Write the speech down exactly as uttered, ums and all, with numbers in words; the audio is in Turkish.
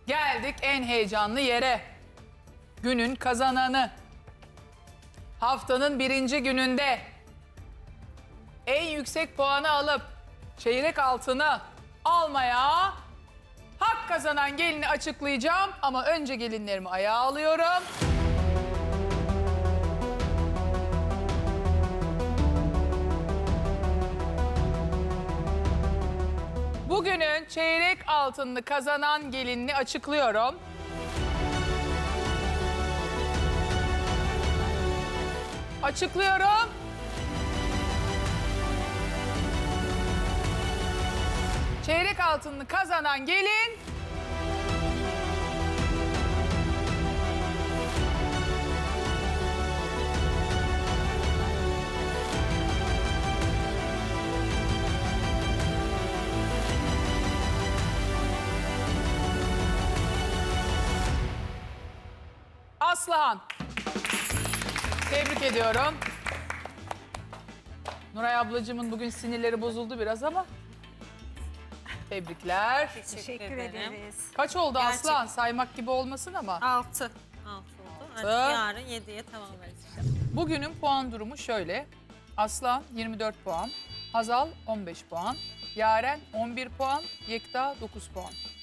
Geldik en heyecanlı yere. Günün kazananı. Haftanın birinci gününde en yüksek puanı alıp çeyrek altını almaya hak kazanan gelini açıklayacağım. Ama önce gelinlerimi ayağa alıyorum. Bugünün çeyrek altınını kazanan gelinini açıklıyorum. Açıklıyorum. Çeyrek altınını kazanan gelin... Aslıhan. Tebrik ediyorum. Nuray ablacığımın bugün sinirleri bozuldu biraz ama... Tebrikler. Teşekkür, Teşekkür ederim. ederiz. Kaç oldu Gerçekten. Aslan? Saymak gibi olmasın ama. Altı. Altı oldu. Artık yarın yediye tamamlarız inşallah. Bugünün puan durumu şöyle. Aslan yirmi dört puan, Hazal on beş puan, Yaren on bir puan, Yekta dokuz puan.